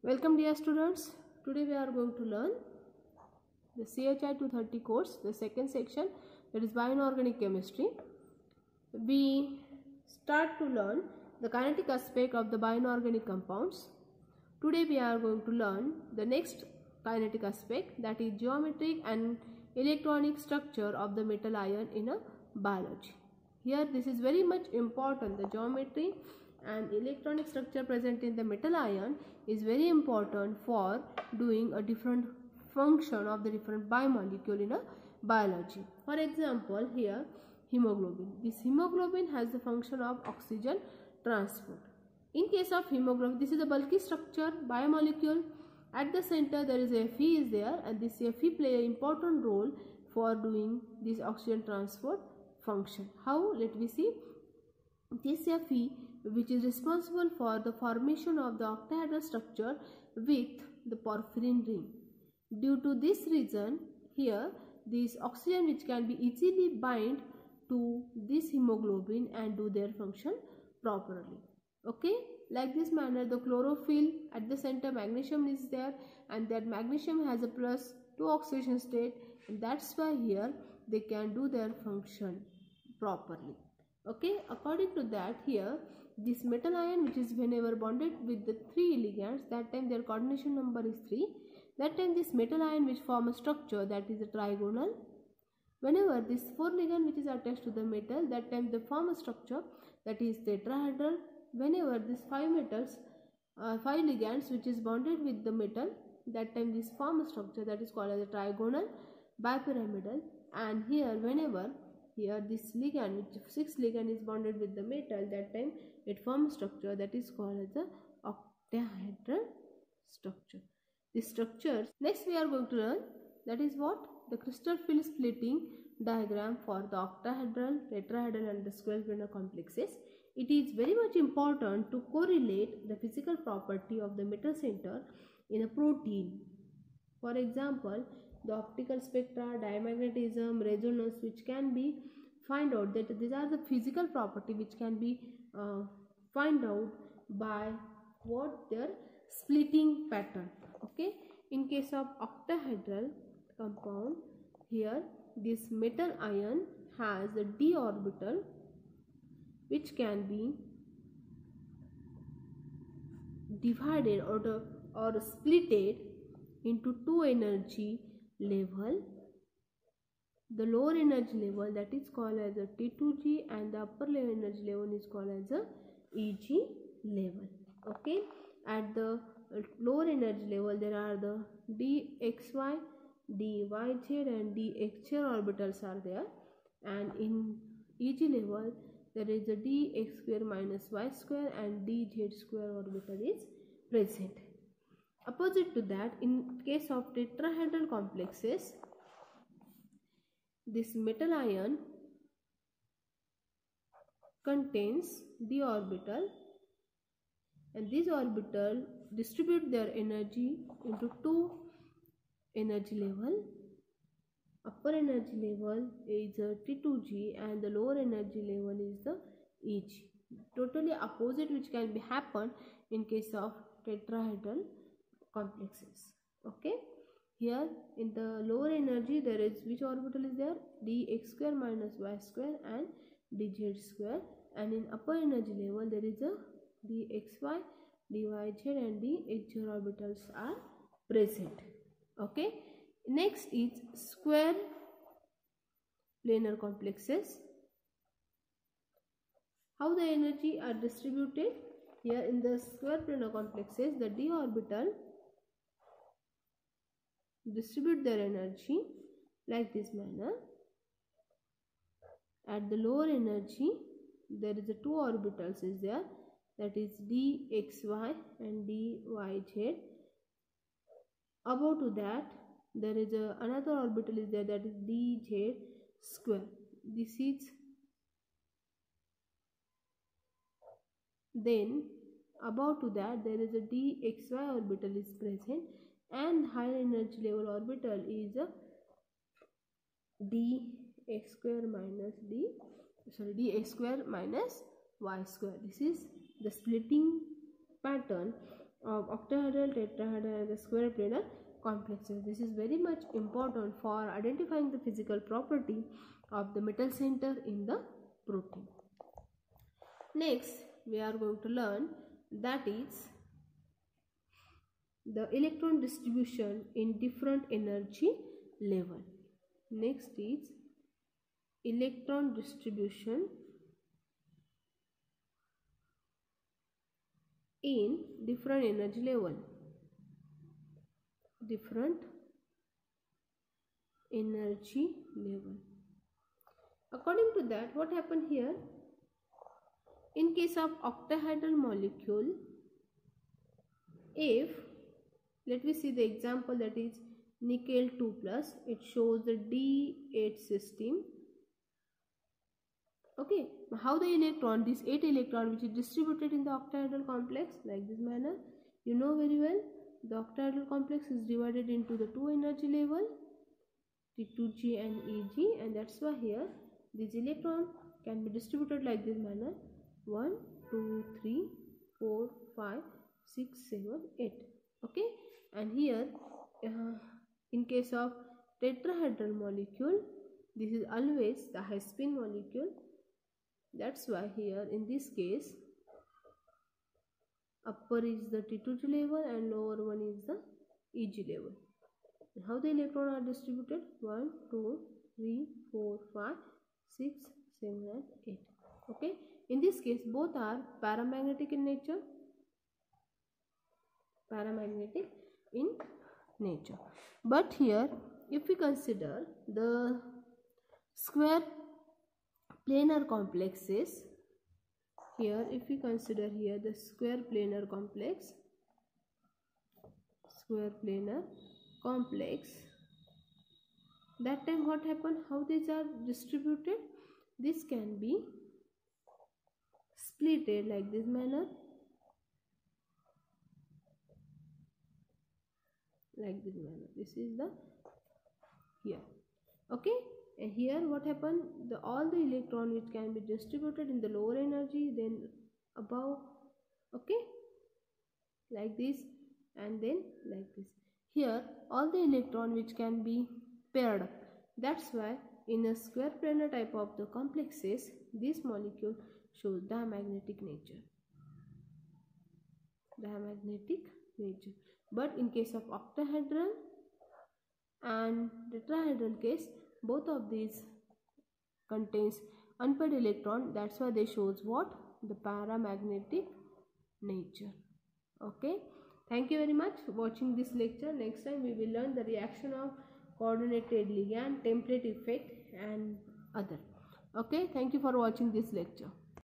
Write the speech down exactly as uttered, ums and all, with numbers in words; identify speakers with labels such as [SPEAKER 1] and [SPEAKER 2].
[SPEAKER 1] Welcome dear students. Today we are going to learn the C H I two thirty course, the second section, that is bioinorganic chemistry. We start to learn the kinetic aspect of the bioinorganic compounds. Today we are going to learn the next kinetic aspect, that is geometric and electronic structure of the metal ion in a biology. Here this is very much important. The geometry and electronic structure present in the metal ion is very important for doing a different function of the different biomolecule in a biology. For example, here hemoglobin. This hemoglobin has the function of oxygen transport. In case of hemoglobin, this is a bulky structure biomolecule. At the center there is a Fe is there, and this Fe play an important role for doing this oxygen transport function. How? Let me see. This Fe, which is responsible for the formation of the octahedral structure with the porphyrin ring. Due to this reason, here this oxygen which can be easily bind to this hemoglobin and do their function properly. Okay, like this manner, the chlorophyll at the center, magnesium is there, and that magnesium has a plus two oxidation state, and that's why here they can do their function properly. Okay, according to that, here this metal ion which is whenever bonded with the three ligands, that time their coordination number is three. That time this metal ion which form a structure, that is a trigonal. Whenever this four ligand which is attached to the metal, that time they form a structure, that is tetrahedral. Whenever this five metals, uh, five ligands which is bonded with the metal, that time this form a structure that is called as a trigonal bipyramidal. And here whenever here this ligand which six ligand is bonded with the metal, that time it forms structure that is called as the octahedral structure. This structures next we are going to learn, that is what? The crystal field splitting diagram for the octahedral, tetrahedral and the square planar complexes. It is very much important to correlate the physical property of the metal center in a protein. For example, the optical spectra, diamagnetism, resonance, which can be find out that these are the physical property which can be uh, find out by what their splitting pattern. Okay, in case of octahedral compound, here this metal ion has a d orbital which can be divided or the, or splitted into two energy level. The lower energy level, that is called as a T two G, and the upper level energy level is called as a E G level. Okay, at the lower energy level there are the dxy, dyz and dxz orbitals are there, and in E G level there is a dx square minus y square and dz square orbital is present. Opposite to that, in case of tetrahedral complexes, this metal ion contains d orbital, and this orbital distribute their energy into two energy level. Upper energy level is a T two G and the lower energy level is the E G. Totally opposite which can be happen in case of tetrahedral complexes. Okay, here in the lower energy there is which orbital is there? Dx square minus y square and dz square, and in upper energy level there is a dxy, dyz and dxz orbitals are present. Okay, next is square planar complexes. How the energy are distributed? Here in the square planar complexes, the d orbital distribute their energy like this manner. At the lower energy there is a two orbitals is there, that is dxy and dyz. Above to that there is a another orbital is there, that is dz square. This is then above to that there is a dxy orbital is present, and higher energy level orbital is a dx square minus d sorry dx square minus y square. This is the splitting pattern of octahedral, tetrahedral and the square planar complexes. This is very much important for identifying the physical property of the metal center in the protein. Next, we are going to learn that is the electron distribution in different energy level. Next is electron distribution in different energy level. Different energy level. According to that, what happened here? In case of octahedral molecule, if let me see the example, that is nickel two plus, it shows the D eight system. Okay, how the electron, this eight electron which is distributed in the octahedral complex like this manner, you know very well, the octahedral complex is divided into the two energy level, T two G and E G, and that's why here this electron can be distributed like this manner: one, two, three, four, five, six, seven, eight. Okay, and here uh, in case of tetrahedral molecule, this is always the high spin molecule. That's why here in this case upper is the T two G level and lower one is the E G level. And how the electrons are distributed? one, two, three, four, five, six, seven and eight. Okay, in this case both are paramagnetic in nature. Paramagnetic in nature. But here if we consider the square planar complexes, here if we consider here the square planar complex, square planar complex, that time what happened? How these are distributed? This can be splitted like this manner, like this manner. This is the here. Okay, and here what happened? The all the electron which can be distributed in the lower energy, then above. Okay, like this, and then like this. Here all the electron which can be paired up. That's why in a square planar type of the complexes, this molecule shows diamagnetic nature. Diamagnetic nature. But in case of octahedral and tetrahedral case, both of these contains unpaired electron. That's why they shows what? The paramagnetic nature. Okay, thank you very much for watching this lecture. Next time we will learn the reaction of coordinated ligand, template effect and other. Okay, thank you for watching this lecture.